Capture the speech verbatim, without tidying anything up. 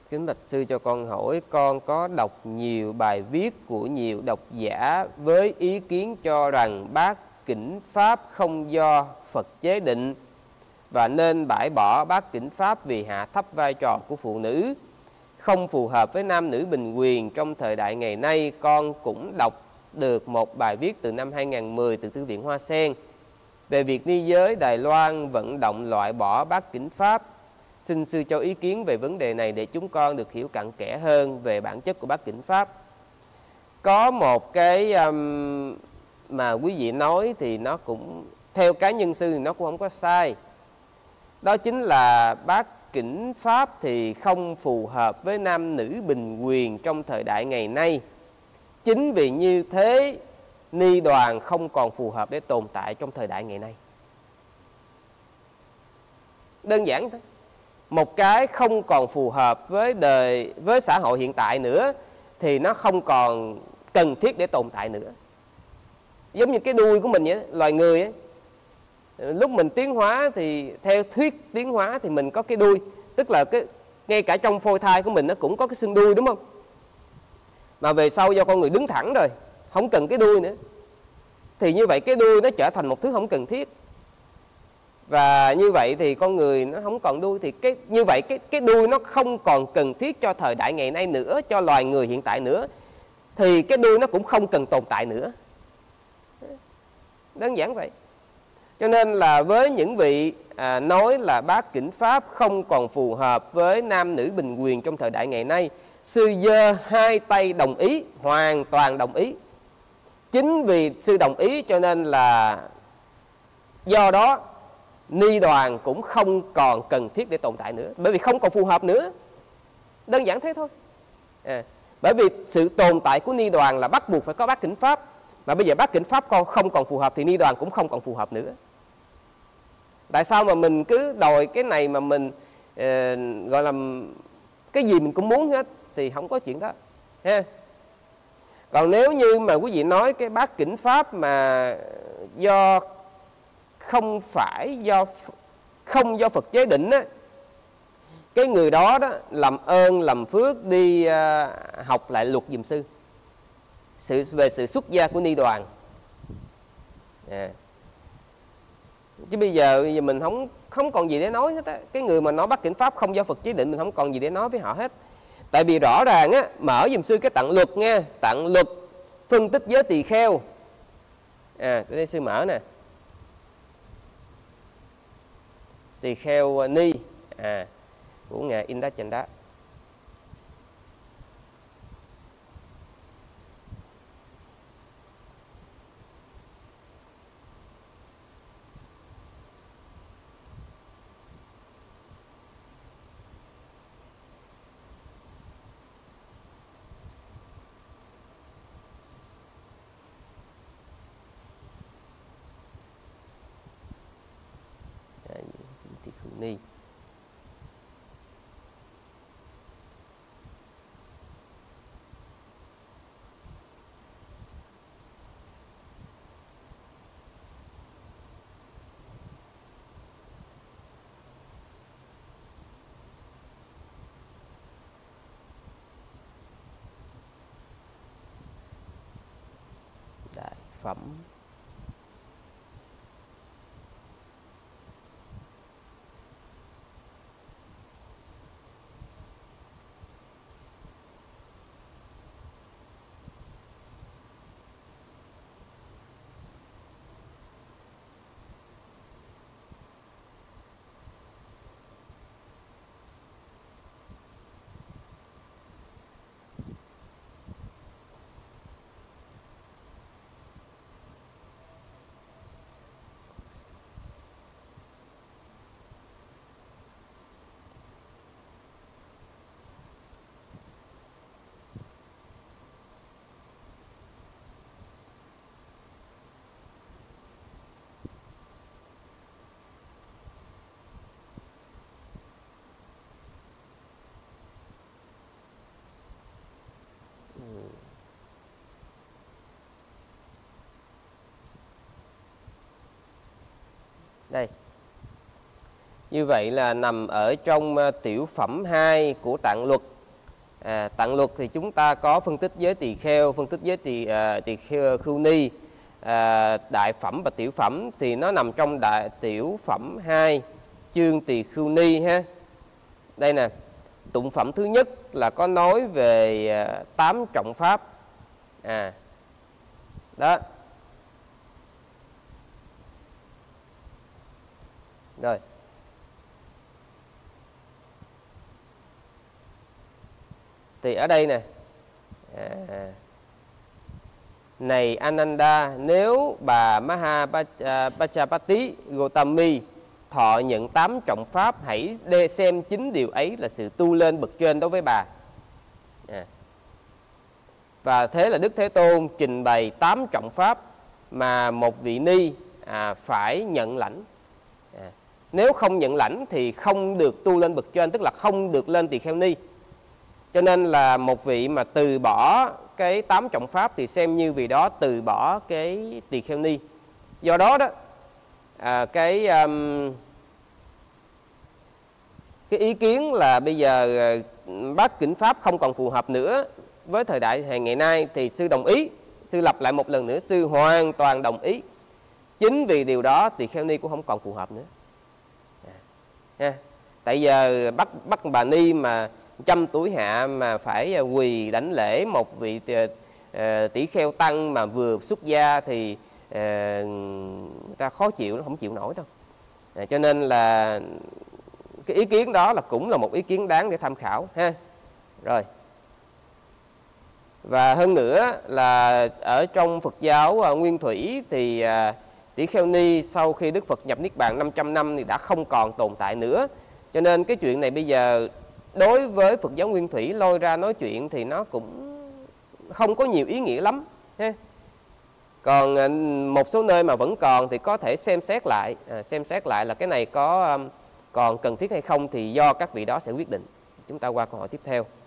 Kính bạch sư cho con hỏi, con có đọc nhiều bài viết của nhiều độc giả với ý kiến cho rằng bát kỉnh pháp không do Phật chế định và nên bãi bỏ bát kỉnh pháp vì hạ thấp vai trò của phụ nữ, không phù hợp với nam nữ bình quyền trong thời đại ngày nay. Con cũng đọc được một bài viết từ năm hai nghìn không trăm mười từ Thư viện Hoa Sen về việc ni giới Đài Loan vận động loại bỏ bát kỉnh pháp. Xin sư cho ý kiến về vấn đề này để chúng con được hiểu cặn kẽ hơn về bản chất của bát kỉnh pháp. Có một cái um, mà quý vị nói thì nó cũng theo cá nhân sư thì nó cũng không có sai. Đó chính là bát kỉnh pháp thì không phù hợp với nam nữ bình quyền trong thời đại ngày nay. Chính vì như thế ni đoàn không còn phù hợp để tồn tại trong thời đại ngày nay. Đơn giản thôi. Một cái không còn phù hợp với đời, với xã hội hiện tại nữa thì nó không còn cần thiết để tồn tại nữa. Giống như cái đuôi của mình vậy, loài người ấy. Lúc mình tiến hóa thì theo thuyết tiến hóa thì mình có cái đuôi, tức là cái ngay cả trong phôi thai của mình nó cũng có cái xương đuôi, đúng không? Mà về sau do con người đứng thẳng rồi, không cần cái đuôi nữa, thì như vậy cái đuôi nó trở thành một thứ không cần thiết. Và như vậy thì con người nó không còn đuôi, thì cái như vậy cái cái đuôi nó không còn cần thiết cho thời đại ngày nay nữa, cho loài người hiện tại nữa, thì cái đuôi nó cũng không cần tồn tại nữa. Đơn giản vậy. Cho nên là với những vị à, nói là bát kỉnh pháp không còn phù hợp với nam nữ bình quyền trong thời đại ngày nay, sư giơ hai tay đồng ý, hoàn toàn đồng ý. Chính vì sư đồng ý cho nên là do đó ni đoàn cũng không còn cần thiết để tồn tại nữa, bởi vì không còn phù hợp nữa. Đơn giản thế thôi. À, bởi vì sự tồn tại của ni đoàn là bắt buộc phải có bát kỉnh pháp, mà bây giờ bát kỉnh pháp con không còn phù hợp thì ni đoàn cũng không còn phù hợp nữa. Tại sao mà mình cứ đòi cái này mà mình uh, gọi là cái gì mình cũng muốn hết, thì không có chuyện đó ha. Còn nếu như mà quý vị nói cái bát kỉnh pháp mà do không phải do không do Phật chế định á, cái người đó đó làm ơn làm phước đi uh, học lại luật giùm sư sự về sự xuất gia của ni đoàn. À. Chứ bây giờ, bây giờ mình không không còn gì để nói hết á. Cái người mà nói bát kỉnh pháp không do Phật chế định, mình không còn gì để nói với họ hết. Tại vì rõ ràng á, mở giùm sư cái tạng luật nha, tạng luật phân tích giới tỳ kheo. À, đây sư mở nè. Tỳ kheo ni à, của ngài Inda Chanda. Ni. Đại phẩm. Đây. Như vậy là nằm ở trong tiểu phẩm hai của tạng luật. À, tạng luật thì chúng ta có phân tích giới tỳ kheo, phân tích giới tỳ à, tỳ kheo khưu ni, à, đại phẩm và tiểu phẩm thì nó nằm trong đại tiểu phẩm hai chương tỳ khưu ni ha. Đây nè, tụng phẩm thứ nhất là có nói về à, tám trọng pháp. À, đó. Rồi. Thì ở đây nè, à, này Ananda, nếu bà Mahapajapati Gotami thọ nhận tám trọng pháp, hãy để xem chính điều ấy là sự tu lên bậc trên đối với bà. À. Và thế là Đức Thế Tôn trình bày tám trọng pháp mà một vị ni à, phải nhận lãnh. À. Nếu không nhận lãnh thì không được tu lên bậc trên, tức là không được lên tỳ kheo ni. Cho nên là một vị mà từ bỏ cái tám trọng pháp thì xem như vị đó từ bỏ cái tỳ kheo ni. Do đó đó, à, cái um, cái ý kiến là bây giờ bát kỉnh pháp không còn phù hợp nữa với thời đại ngày nay thì sư đồng ý. Sư lặp lại một lần nữa, sư hoàn toàn đồng ý. Chính vì điều đó tỳ kheo ni cũng không còn phù hợp nữa. À, tại giờ bắt bắt bà ni mà trăm tuổi hạ mà phải quỳ đảnh lễ một vị tỷ kheo tăng mà vừa xuất gia thì uh, người ta khó chịu, nó không chịu nổi đâu. À, cho nên là cái ý kiến đó là cũng là một ý kiến đáng để tham khảo ha. Rồi. Và hơn nữa là ở trong Phật giáo uh, Nguyên Thủy thì uh, tỷ kheo ni sau khi Đức Phật nhập Niết Bàn năm trăm năm thì đã không còn tồn tại nữa. Cho nên cái chuyện này bây giờ đối với Phật giáo Nguyên Thủy lôi ra nói chuyện thì nó cũng không có nhiều ý nghĩa lắm ha. Còn một số nơi mà vẫn còn thì có thể xem xét lại, à, xem xét lại là cái này có um, còn cần thiết hay không thì do các vị đó sẽ quyết định. Chúng ta qua câu hỏi tiếp theo.